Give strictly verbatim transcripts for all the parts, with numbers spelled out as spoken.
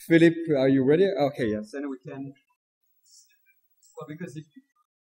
Philip, are you ready? Okay, yes, then we can. Well, because if you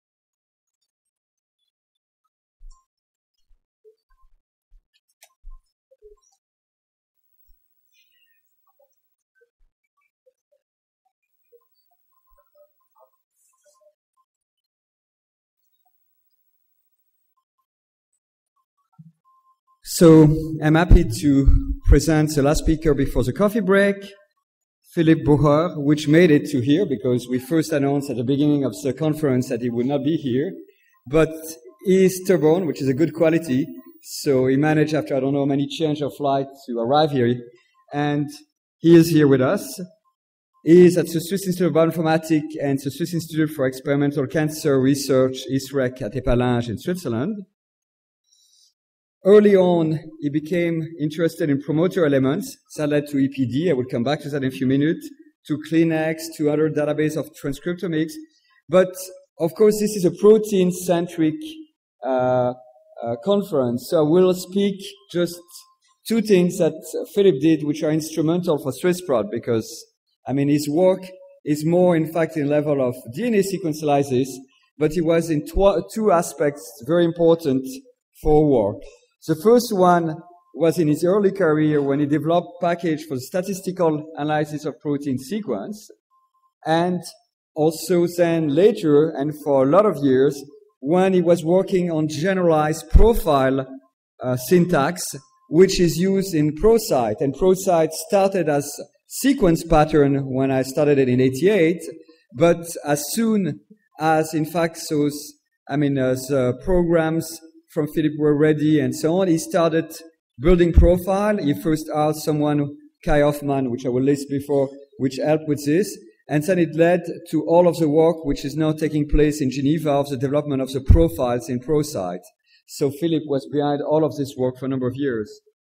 So I'm happy to present the last speaker before the coffee break, Phillip Bucher, which made it to here because we first announced at the beginning of the conference that he would not be here. But he is stubborn, which is a good quality. So he managed, after I don't know how many change of flight, to arrive here. And he is here with us. He is at the Swiss Institute of Bioinformatics and the Swiss Institute for Experimental Cancer Research, I S R E C, at Epinal in Switzerland. Early on, he became interested in promoter elements. That led to E P D. I will come back to that in a few minutes, to Kleenex, to other database of transcriptomics. But, of course, this is a protein-centric uh, uh, conference. So I will speak just two things that Philip did, which are instrumental for Swiss-Prot, because, I mean, his work is more, in fact, in level of D N A sequence analysis, but he was in tw- two aspects very important for work. The first one was in his early career when he developed a package for the statistical analysis of protein sequence, and also then later, and for a lot of years, when he was working on generalized profile uh, syntax, which is used in ProCite. And ProCite started as sequence pattern when I started it in eighty-eight, but as soon as, in fact, those, I mean, as uh, programs from Philip were ready and so on, he started building profile. He first asked someone, Kai Hoffman, which I will list before, which helped with this. And then it led to all of the work which is now taking place in Geneva of the development of the profiles in ProCite. So Philip was behind all of this work for a number of years.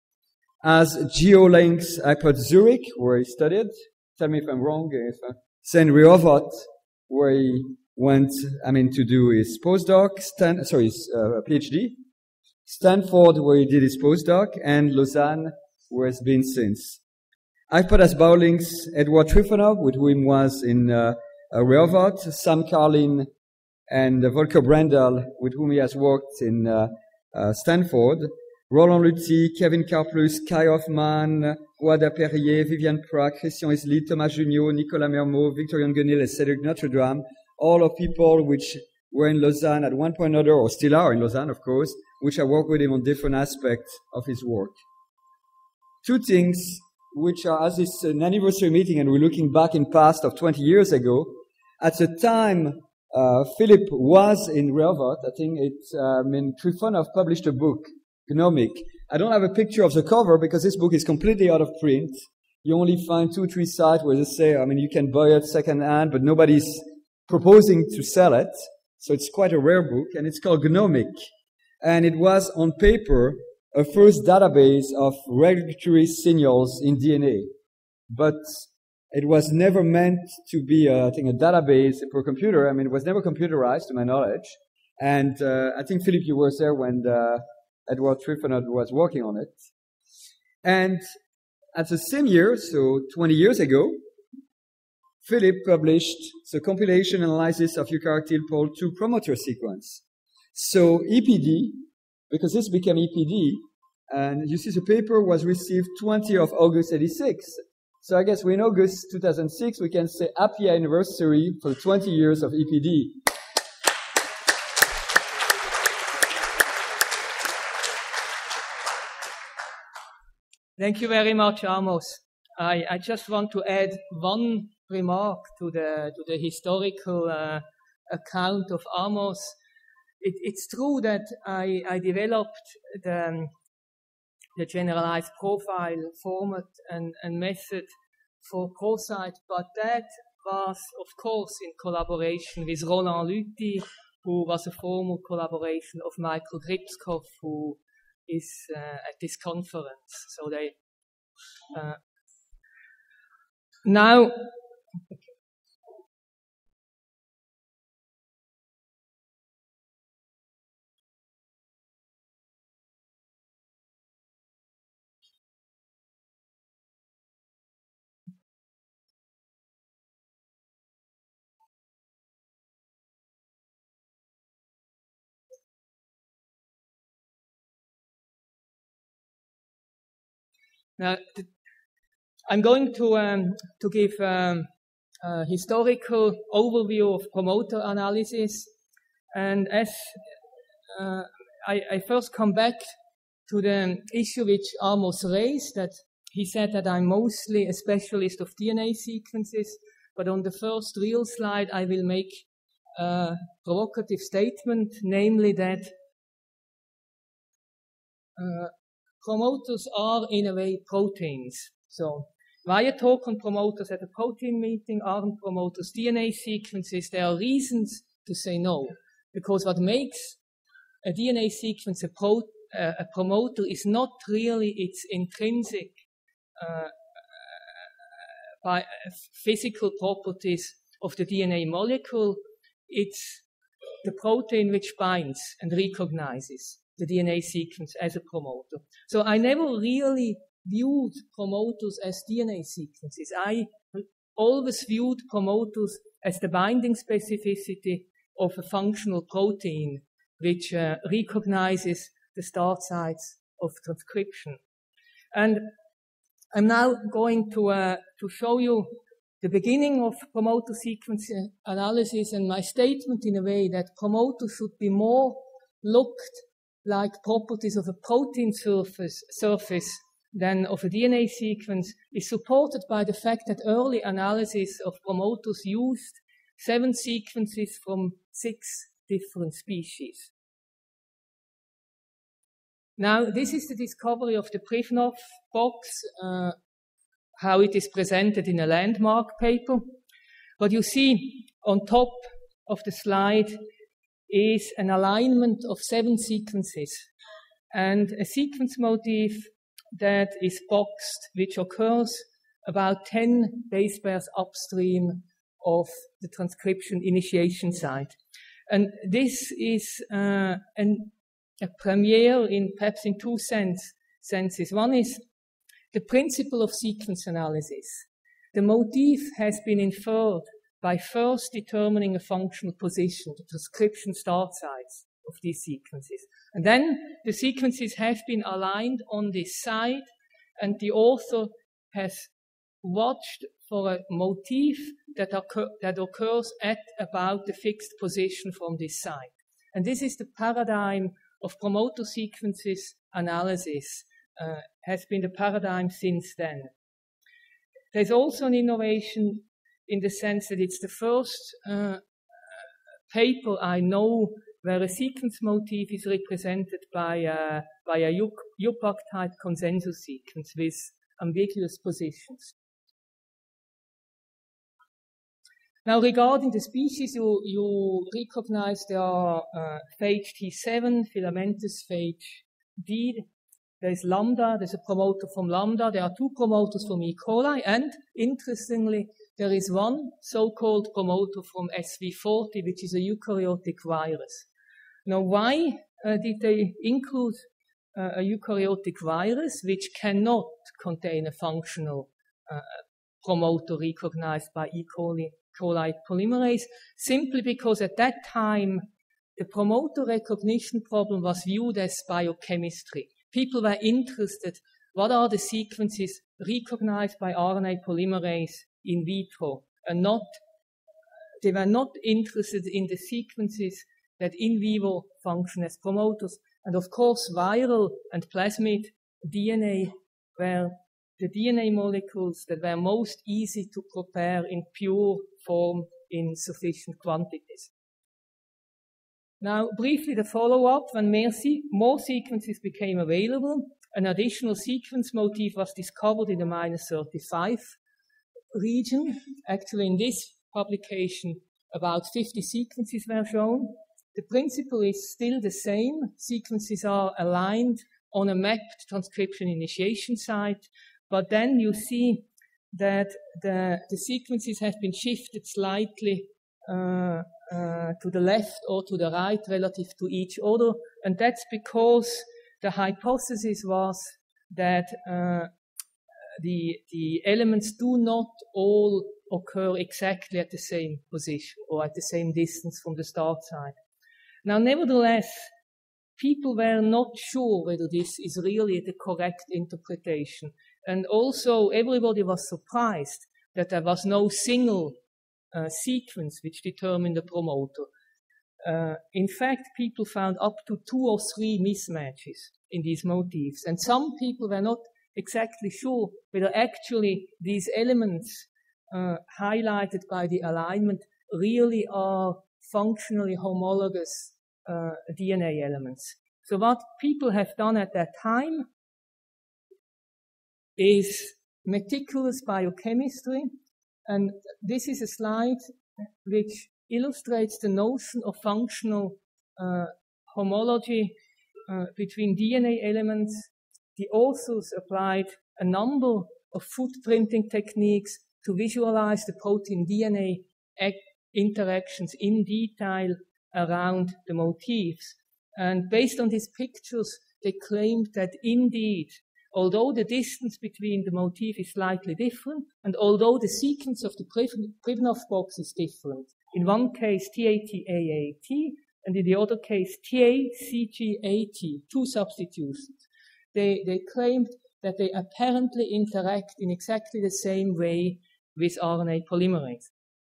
As GeoLinks at Zurich, where he studied, tell me if I'm wrong, if uh, then Rehovot, where he went, I mean, to do his postdoc, Stan, sorry, his uh, PhD, Stanford, where he did his postdoc, and Lausanne, where he's been since. I've put as Bowlinks Edward Trifonov, with whom he was in uh, uh, Rehovot, Sam Carlin, and uh, Volker Brendel, with whom he has worked in uh, uh, Stanford, Roland Luthi, Kevin Karplus, Kai Hoffman, Wada Perrier, Viviane Prat, Christian Isli, Thomas Junio, Nicolas Mermot, Victor Guenil, and Cedric Notre Dame, all of people which were in Lausanne at one point or another, or still are in Lausanne, of course, which I work with him on different aspects of his work. Two things which are, as it's an anniversary meeting and we're looking back in past of twenty years ago, at the time uh, Philip was in Rehovot, I think it, uh, I mean, Trifonov published a book, Gnomic. I don't have a picture of the cover because this book is completely out of print. You only find two, three sites where they say, I mean, you can buy it second hand, but nobody's proposing to sell it. So it's quite a rare book, and it's called Gnomic. And it was, on paper, a first database of regulatory signals in D N A. But it was never meant to be, uh, I think, a database per computer. I mean, it was never computerized, to my knowledge. And uh, I think, Philip, you were there when uh, Edward Trifonov was working on it. And at the same year, so twenty years ago, Philip published the compilation analysis of eukaryotyl pol two promoter sequence. So E P D, because this became E P D, and you see the paper was received twentieth of August eighty-six. So I guess we're in August two thousand six, we can say happy anniversary for twenty years of E P D. Thank you very much, Amos. I, I just want to add one remark to the to the historical uh, account of Amos. It, it's true that I, I developed the, um, the generalized profile format and, and method for ProCite, but that was, of course, in collaboration with Roland Luthi, who was a former collaboration of Michael Gripskopf, who is uh, at this conference. So they uh, now. Now, th- I'm going to um, to give um, a historical overview of promoter analysis, and as uh, I, I first come back to the issue which Amos raised, that he said that I'm mostly a specialist of D N A sequences, but on the first real slide I will make a provocative statement, namely that uh, promoters are in a way proteins. So why a talk on promoters at a protein meeting? Aren't promoters D N A sequences? There are reasons to say no, because what makes a D N A sequence a, pro, uh, a promoter is not really its intrinsic uh, by physical properties of the D N A molecule. It's the protein which binds and recognizes the D N A sequence as a promoter. So I never really viewed promoters as D N A sequences. I always viewed promoters as the binding specificity of a functional protein which uh, recognizes the start sites of transcription. And I'm now going to uh, to show you the beginning of promoter sequence analysis, and my statement in a way that promoters should be more looked like properties of a protein surface, surface than of a D N A sequence is supported by the fact that early analysis of promoters used seven sequences from six different species. Now, this is the discovery of the Pribnow box, uh, how it is presented in a landmark paper. What you see on top of the slide is an alignment of seven sequences and a sequence motif that is boxed, which occurs about ten base pairs upstream of the transcription initiation site. And this is uh, an a premiere in perhaps in two sense, senses. One is the principle of sequence analysis. The motif has been inferred by first determining a functional position, the transcription start sites of these sequences. And then the sequences have been aligned on this side, and the author has watched for a motif that, occur, that occurs at about the fixed position from this side. And this is the paradigm of promoter sequences analysis, uh, has been the paradigm since then. There's also an innovation in the sense that it's the first uh, paper I know where a sequence motif is represented by a, by a U P A C-type consensus sequence with ambiguous positions. Now, regarding the species, you, you recognize there are uh, phage T seven, filamentous phage D. There's lambda, there's a promoter from lambda. There are two promoters from E. coli, and interestingly, there is one so-called promoter from S V forty, which is a eukaryotic virus. Now, why uh, did they include uh, a eukaryotic virus which cannot contain a functional uh, promoter recognized by E. coli? coli polymerase, simply because at that time the promoter recognition problem was viewed as biochemistry. People were interested, what are the sequences recognized by R N A polymerase in vitro, and not, they were not interested in the sequences that in vivo function as promoters. And of course, viral and plasmid D N A were the D N A molecules that were most easy to prepare in pure form in sufficient quantities. Now, briefly, the follow-up, when more, se more sequences became available, an additional sequence motif was discovered in the minus thirty-five region. Actually, in this publication, about fifty sequences were shown. The principle is still the same. Sequences are aligned on a mapped transcription initiation site, but then you see that the, the sequences have been shifted slightly uh, uh, to the left or to the right relative to each other, and that's because the hypothesis was that uh, the, the elements do not all occur exactly at the same position or at the same distance from the start site. Now, nevertheless, people were not sure whether this is really the correct interpretation. And also everybody was surprised that there was no single uh, sequence which determined the promoter. Uh, in fact, people found up to two or three mismatches in these motifs. And some people were not exactly sure whether actually these elements uh, highlighted by the alignment really are functionally homologous uh, D N A elements. So what people have done at that time is meticulous biochemistry, and this is a slide which illustrates the notion of functional uh, homology uh, between D N A elements. The authors applied a number of footprinting techniques to visualize the protein-D N A interactions in detail around the motifs. And based on these pictures, they claimed that indeed, although the distance between the motif is slightly different, and although the sequence of the Pribnow box is different, in one case T A T A A T, and in the other case T A C G A T, two substitutions, they, they claimed that they apparently interact in exactly the same way with R N A polymerase.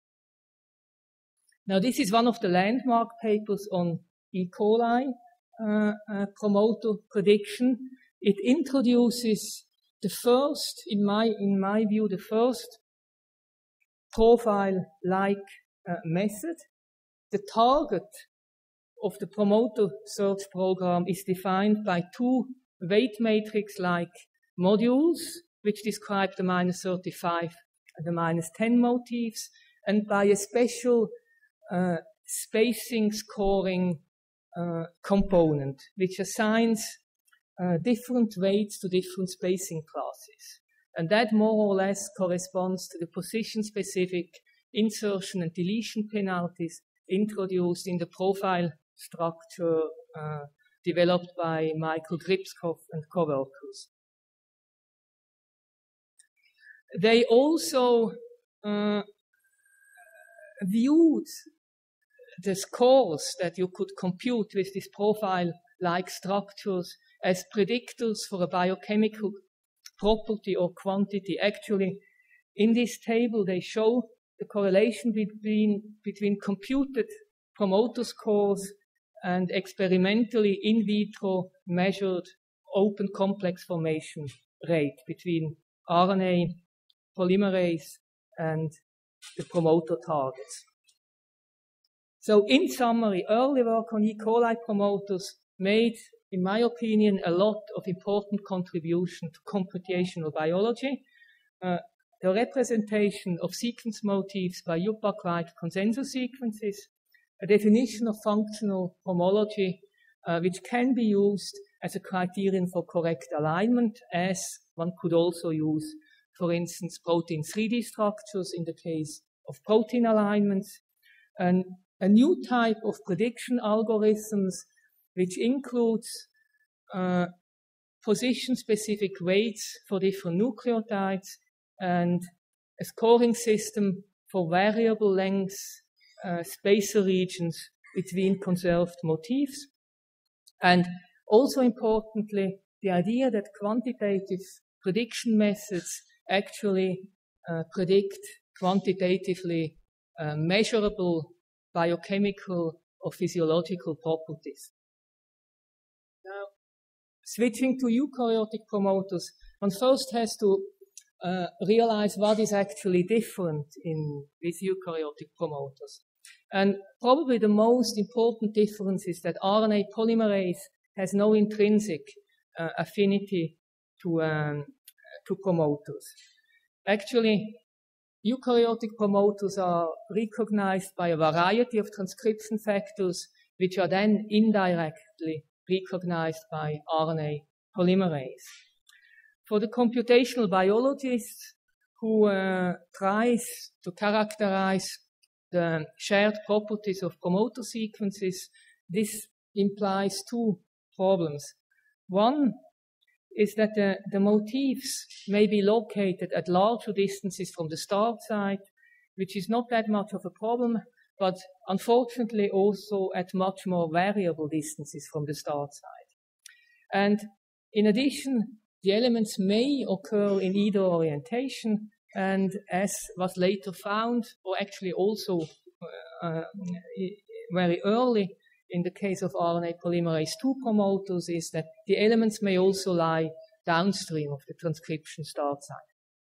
Now, this is one of the landmark papers on E. coli uh, uh, promoter prediction. It introduces the first, in my, in my view, the first profile-like uh, method. The target of the promoter search program is defined by two weight matrix-like modules, which describe the minus thirty-five and the minus ten motifs, and by a special uh, spacing scoring uh, component, which assigns Uh, different weights to different spacing classes. And that more or less corresponds to the position-specific insertion and deletion penalties introduced in the profile structure uh, developed by Michael Gripskopf and co-workers. They also uh, viewed the scores that you could compute with these profile-like structures as predictors for a biochemical property or quantity. Actually, in this table, they show the correlation between, between computed promoter scores and experimentally in vitro measured open complex formation rate between R N A polymerase and the promoter targets. So in summary, early work on E. coli promoters made, in my opinion, a lot of important contribution to computational biology. Uh, the representation of sequence motifs by U P A C-like consensus sequences, a definition of functional homology, uh, which can be used as a criterion for correct alignment, as one could also use, for instance, protein three D structures in the case of protein alignments, and a new type of prediction algorithms which includes uh, position-specific weights for different nucleotides and a scoring system for variable length uh, spacer regions between conserved motifs. And also importantly, the idea that quantitative prediction methods actually uh, predict quantitatively uh, measurable biochemical or physiological properties. Now, switching to eukaryotic promoters, one first has to uh, realize what is actually different in with eukaryotic promoters. And probably the most important difference is that R N A polymerase has no intrinsic uh, affinity to, um, to promoters. Actually, eukaryotic promoters are recognized by a variety of transcription factors, which are then indirectly recognized by R N A polymerase. For the computational biologist who uh, tries to characterize the shared properties of promoter sequences, this implies two problems. One is that the, the motifs may be located at larger distances from the start site, which is not that much of a problem, but unfortunately also at much more variable distances from the start site. And in addition, the elements may occur in either orientation, and as was later found, or actually also uh, very early in the case of R N A polymerase two promoters, is that the elements may also lie downstream of the transcription start site.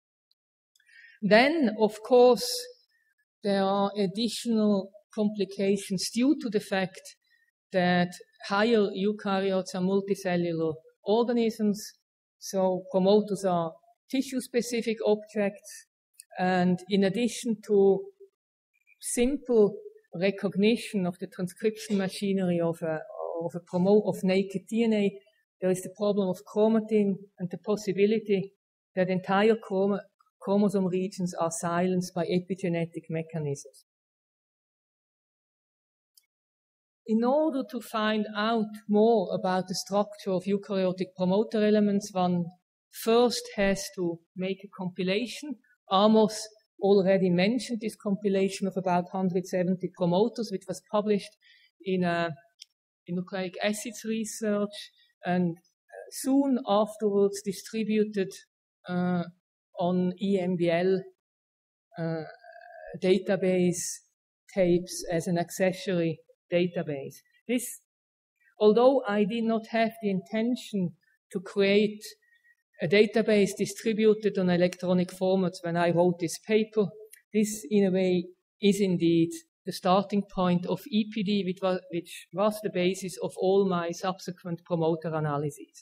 Then, of course, there are additional complications due to the fact that higher eukaryotes are multicellular organisms, so promoters are tissue-specific objects, and in addition to simple recognition of the transcription machinery of a, of a promote of naked D N A, there is the problem of chromatin and the possibility that entire chrom chromosome regions are silenced by epigenetic mechanisms. In order to find out more about the structure of eukaryotic promoter elements, one first has to make a compilation. Amos already mentioned this compilation of about one hundred seventy promoters, which was published in, a, in nucleic acids research, and soon afterwards distributed uh, on E M B L uh, database tapes as an accessory database. This, although I did not have the intention to create a database distributed on electronic formats when I wrote this paper, this in a way is indeed the starting point of E P D, which was, which was the basis of all my subsequent promoter analyses.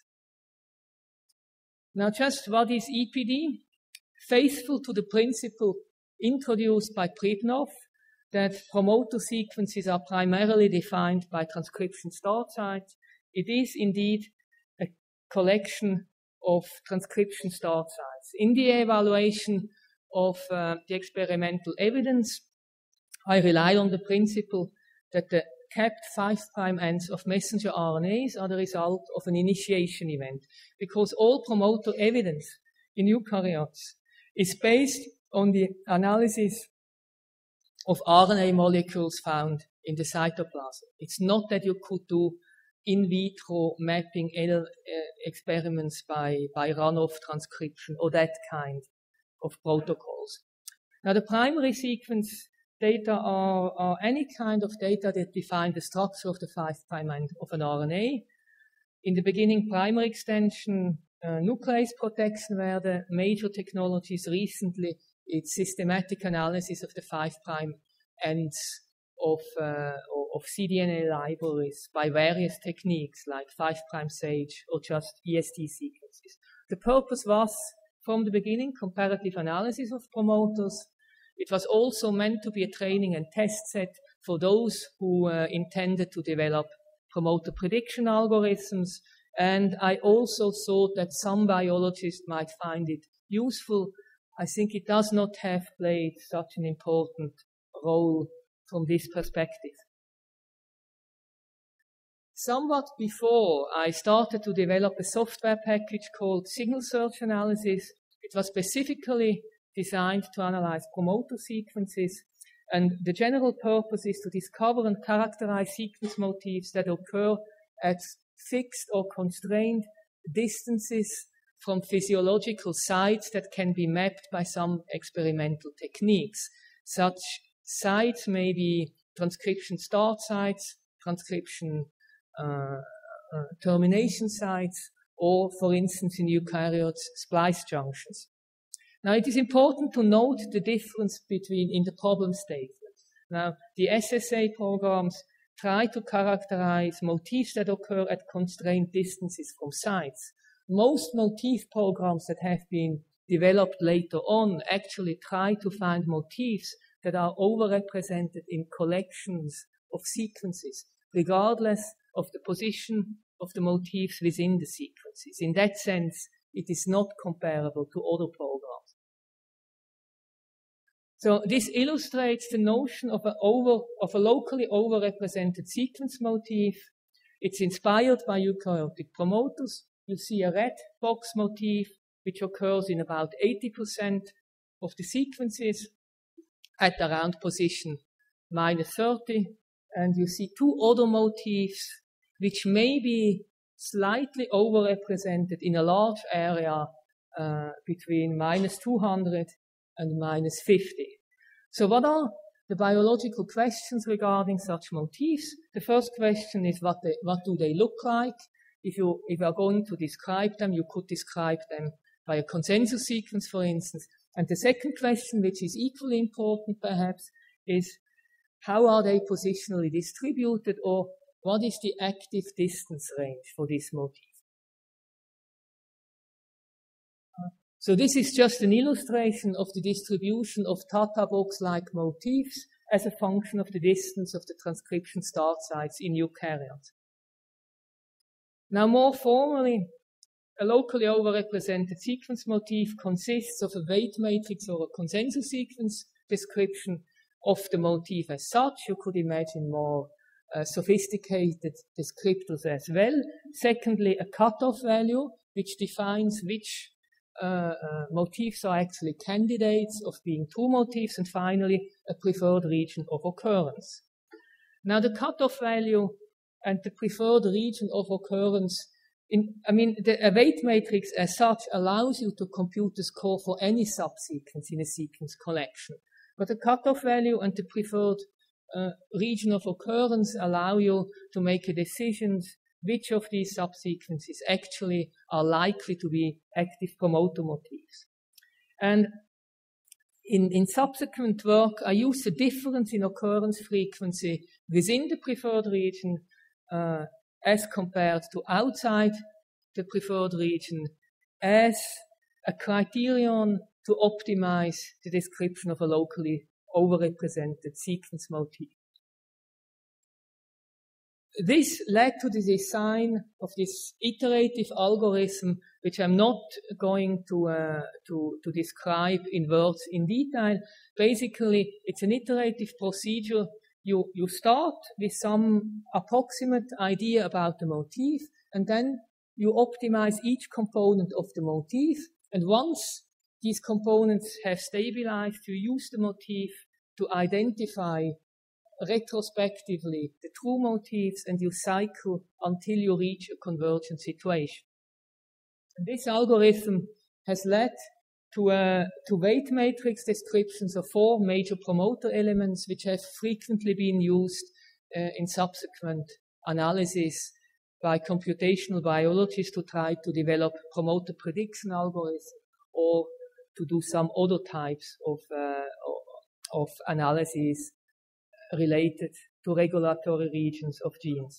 Now, just what is E P D? Faithful to the principle introduced by Pribnow, that promoter sequences are primarily defined by transcription start sites, it is indeed a collection of transcription start sites. In the evaluation of uh, the experimental evidence, I relied on the principle that the capped five prime ends of messenger R N As are the result of an initiation event, because all promoter evidence in eukaryotes is based on the analysis of R N A molecules found in the cytoplasm. It's not that you could do in vitro mapping uh, experiments by, by runoff transcription or that kind of protocols. Now, the primary sequence data are, are any kind of data that define the structure of the five prime end of an R N A. In the beginning, primary extension, uh, nuclease protection were the major technologies. Recently, it's systematic analysis of the five prime ends of, uh, of cDNA libraries by various techniques like five prime SAGE or just E S D sequences. The purpose was, from the beginning, comparative analysis of promoters. It was also meant to be a training and test set for those who uh, intended to develop promoter prediction algorithms. And I also thought that some biologists might find it useful. I think it does not have played such an important role from this perspective. Somewhat before I started to develop a software package called Signal Search Analysis, it was specifically designed to analyze promoter sequences, and the general purpose is to discover and characterize sequence motifs that occur at fixed or constrained distances from physiological sites that can be mapped by some experimental techniques. Such sites may be transcription start sites, transcription uh, uh, termination sites, or, for instance, in eukaryotes, splice junctions. Now, it is important to note the difference between in the problem statement. Now, the S S A programs try to characterize motifs that occur at constrained distances from sites. Most motif programs that have been developed later on actually try to find motifs that are overrepresented in collections of sequences, regardless of the position of the motifs within the sequences. In that sense, it is not comparable to other programs. So this illustrates the notion of a, over, of a locally overrepresented sequence motif. It's inspired by eukaryotic promoters. You see a red box motif, which occurs in about eighty percent of the sequences at around position minus thirty. And you see two other motifs, which may be slightly overrepresented in a large area uh, between minus two hundred and minus fifty. So what are the biological questions regarding such motifs? The first question is what, they, what do they look like? If you, if you are going to describe them, you could describe them by a consensus sequence, for instance. And the second question, which is equally important perhaps, is how are they positionally distributed, or what is the active distance range for this motif? So this is just an illustration of the distribution of Tata box-like motifs as a function of the distance of the transcription start sites in eukaryotes. Now, more formally, a locally overrepresented sequence motif consists of a weight matrix or a consensus sequence description of the motif as such. You could imagine more uh, sophisticated descriptors as well. Secondly, a cutoff value, which defines which uh, uh, motifs are actually candidates of being true motifs. And finally, a preferred region of occurrence. Now, the cutoff value and the preferred region of occurrence, in, I mean, the a weight matrix as such allows you to compute the score for any subsequence in a sequence collection. But the cutoff value and the preferred uh, region of occurrence allow you to make a decision which of these subsequences actually are likely to be active promoter motifs. And in, in subsequent work, I use the difference in occurrence frequency within the preferred region uh, as compared to outside the preferred region as a criterion to optimize the description of a locally overrepresented sequence motif. This led to the design of this iterative algorithm, which I'm not going to, uh, to, to describe in words in detail. Basically, it's an iterative procedure. You, you start with some approximate idea about the motif, and then you optimize each component of the motif. And once these components have stabilized, you use the motif to identify retrospectively the true motifs, and you cycle until you reach a convergent situation. And this algorithm has led to, uh, to weight matrix descriptions of four major promoter elements, which have frequently been used uh, in subsequent analysis by computational biologists to try to develop promoter prediction algorithms or to do some other types of, uh, of analyses related to regulatory regions of genes.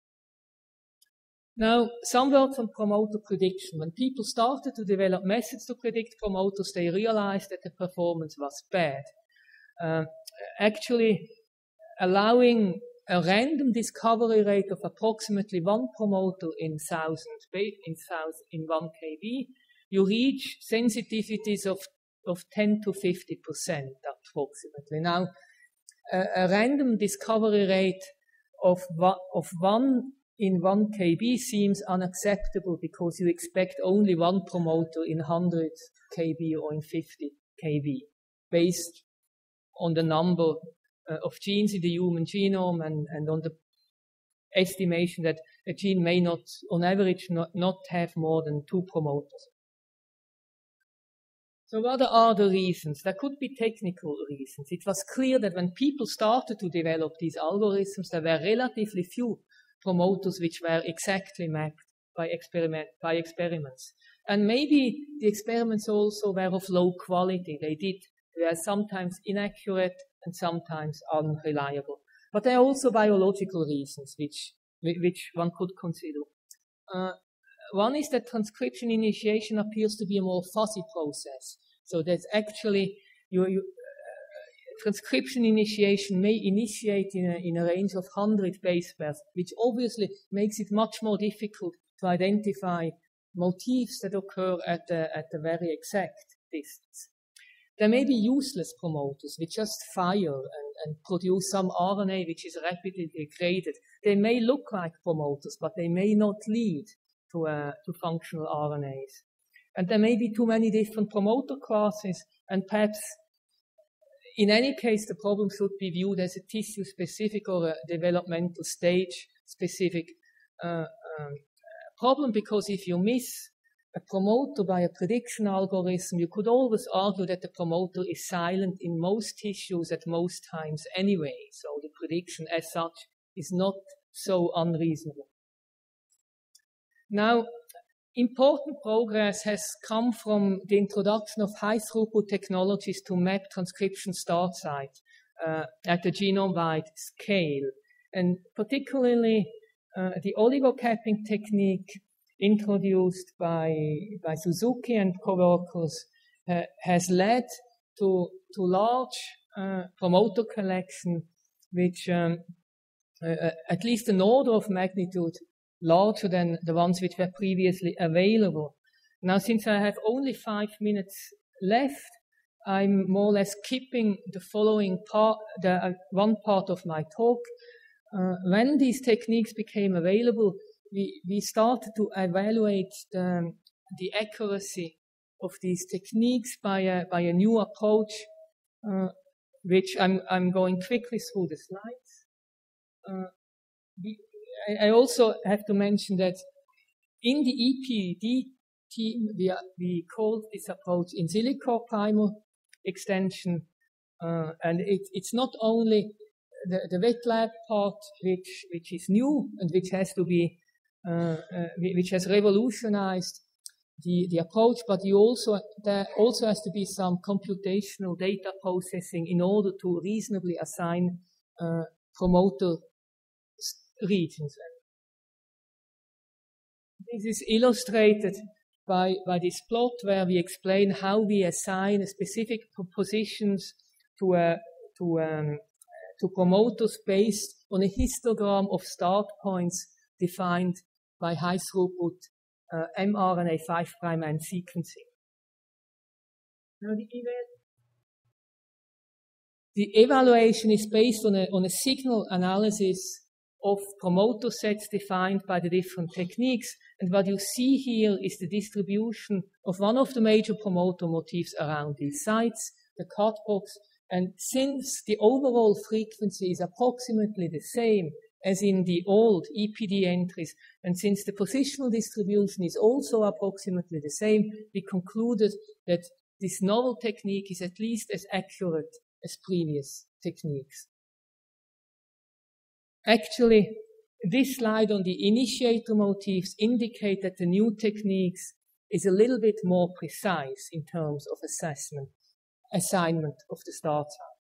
Now, some words on promoter prediction. When people started to develop methods to predict promoters, they realized that the performance was bad. Uh, actually, allowing a random discovery rate of approximately one promoter in thousand, in thousand, in one K B, you reach sensitivities of, of ten to fifty percent approximately. Now, a, a random discovery rate of one, of one in one K B seems unacceptable because you expect only one promoter in one hundred K B or in fifty K B based on the number uh, of genes in the human genome and, and on the estimation that a gene may not, on average, not, not have more than two promoters. So what are the reasons? There could be technical reasons. It was clear that when people started to develop these algorithms, there were relatively few promoters which were exactly mapped by experiment, by experiments. And maybe the experiments also were of low quality. They did, they were sometimes inaccurate and sometimes unreliable. But there are also biological reasons which, which one could consider. Uh, One is that transcription initiation appears to be a more fuzzy process. So that's actually, you, you, uh, transcription initiation may initiate in a, in a range of one hundred base pairs, which obviously makes it much more difficult to identify motifs that occur at the, at the very exact distance. There may be useless promoters which just fire and, and produce some R N A which is rapidly degraded. They may look like promoters, but they may not lead To, uh, to functional R N As. And there may be too many different promoter classes, and perhaps in any case the problem should be viewed as a tissue-specific or a developmental stage-specific uh, um, problem because if you miss a promoter by a prediction algorithm, you could always argue that the promoter is silent in most tissues at most times anyway. So the prediction as such is not so unreasonable. Now, important progress has come from the introduction of high-throughput technologies to map transcription start site uh, at the genome-wide scale. And particularly uh, the oligocapping technique introduced by, by Suzuki and co-workers uh, has led to, to large uh, promoter collection, which um, uh, at least an order of magnitude larger than the ones which were previously available. Now, since I have only five minutes left, I'm more or less skipping the following part, the uh, one part of my talk. Uh, when these techniques became available, we, we started to evaluate the, the accuracy of these techniques by a, by a new approach, uh, which I'm, I'm going quickly through the slides. Uh, we, I also have to mention that in the E P D team, we, are, we called this approach in silico primer extension, uh, and it, it's not only the, the wet lab part which, which is new and which has to be, uh, uh, which has revolutionized the, the approach, but you also, there also has to be some computational data processing in order to reasonably assign uh, promoter regions. This is illustrated by, by this plot where we explain how we assign specific positions to, a, to, um, to promoters based on a histogram of start points defined by high throughput uh, mRNA five prime end sequencing. Now the, the evaluation is based on a, on a signal analysis of promoter sets defined by the different techniques. And what you see here is the distribution of one of the major promoter motifs around these sites, the cut box. And since the overall frequency is approximately the same as in the old E P D entries, and since the positional distribution is also approximately the same, we concluded that this novel technique is at least as accurate as previous techniques. Actually, this slide on the initiator motifs indicate that the new techniques is a little bit more precise in terms of assessment, assignment of the start site.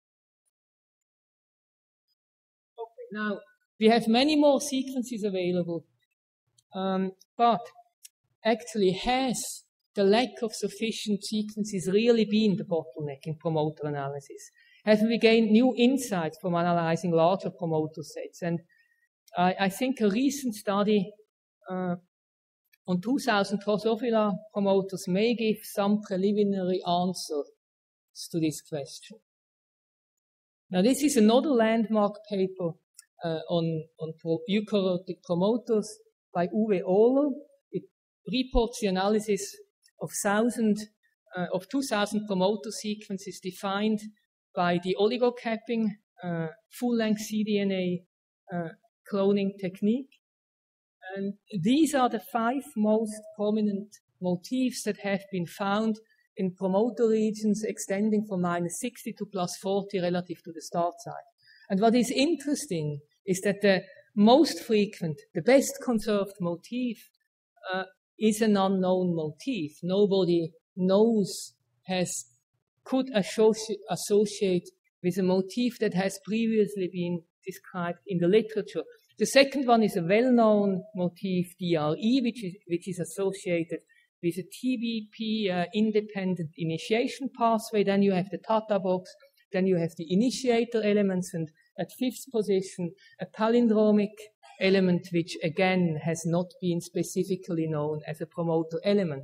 Okay, now, we have many more sequences available, um, but actually has the lack of sufficient sequences really been the bottleneck in promoter analysis? Have we gained new insights from analyzing larger promoter sets? And I, I think a recent study uh, on two thousand Drosophila promoters may give some preliminary answers to this question. Now, this is another landmark paper uh, on, on pro eukaryotic promoters by Uwe Ohler. It reports the analysis of, thousand, uh, of two thousand promoter sequences defined by the oligocapping uh, full-length cDNA uh, cloning technique. And these are the five most prominent motifs that have been found in promoter regions extending from minus sixty to plus forty relative to the start site. And what is interesting is that the most frequent, the best conserved motif uh, is an unknown motif. Nobody knows, has could associ associate with a motif that has previously been described in the literature. The second one is a well-known motif, D R E, which is, which is associated with a T B P uh, independent initiation pathway. Then you have the Tata box. Then you have the initiator elements, and at fifth position, a palindromic element, which again has not been specifically known as a promoter element.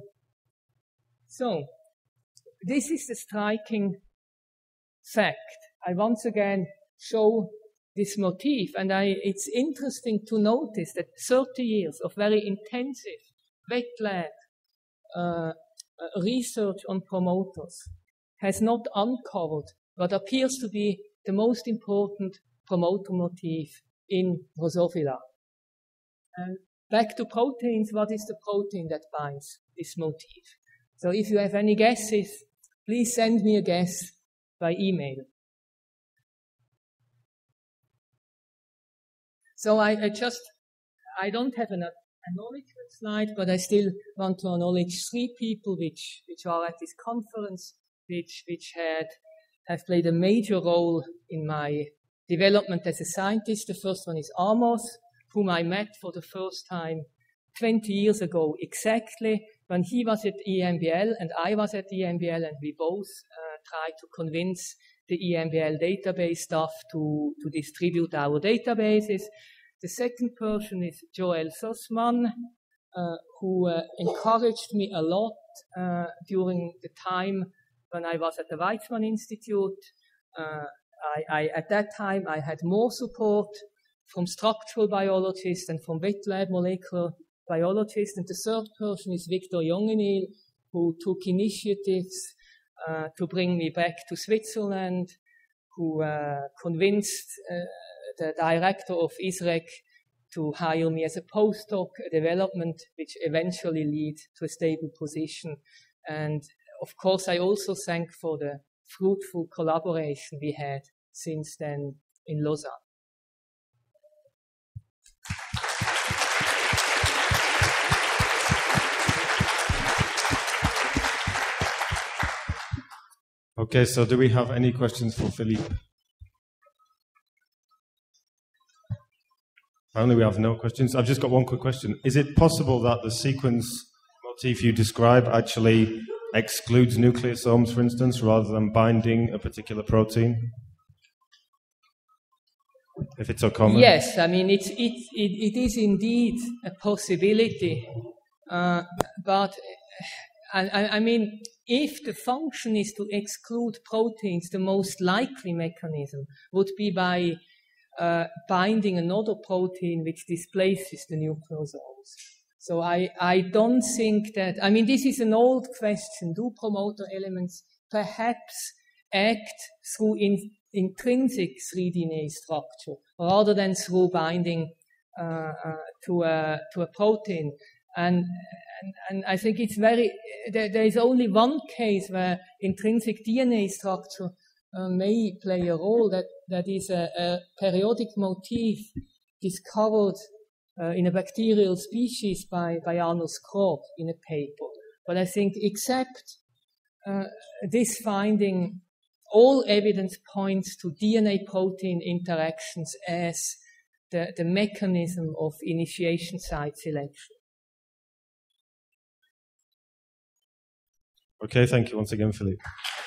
So, this is the striking fact. I once again show this motif, and I, it's interesting to notice that thirty years of very intensive wet lab uh, research on promoters has not uncovered what appears to be the most important promoter motif in Drosophila. And back to proteins, what is the protein that binds this motif? So if you have any guesses, please send me a guess by email. So I, I just, I don't have an acknowledgement slide, but I still want to acknowledge three people which, which are at this conference, which, which had, have played a major role in my development as a scientist. The first one is Amos, whom I met for the first time twenty years ago exactly, when he was at E M B L and I was at E M B L, and we both uh, tried to convince the E M B L database staff to, to distribute our databases. The second person is Joel Sussman, uh, who uh, encouraged me a lot uh, during the time when I was at the Weizmann Institute. Uh, I, I, at that time, I had more support from structural biologists and from wet lab molecular biologists. And the third person is Victor Jongenil, who took initiatives uh, to bring me back to Switzerland, who uh, convinced uh, the director of I S R E C to hire me as a postdoc, a development which eventually led to a stable position. And of course, I also thank for the fruitful collaboration we had since then in Lausanne. Okay, so do we have any questions for Philippe? Apparently we have no questions. I've just got one quick question. Is it possible that the sequence motif you describe actually excludes nucleosomes, for instance, rather than binding a particular protein? If it's so common? Yes, I mean, it's, it, it, it is indeed a possibility. Uh, but, I, I mean, if the function is to exclude proteins, the most likely mechanism would be by uh, binding another protein which displaces the nucleosomes. So I, I don't think that, I mean, this is an old question. Do promoter elements perhaps act through in, intrinsic three D N A structure rather than through binding uh, uh, to, a, to a protein? And, and, and I think it's very, there, there is only one case where intrinsic D N A structure uh, may play a role, that, that is a, a periodic motif discovered uh, in a bacterial species by, by Arnold Scrobb in a paper. But I think except uh, this finding, all evidence points to D N A protein interactions as the, the mechanism of initiation site selection. Okay, thank you once again, Philippe.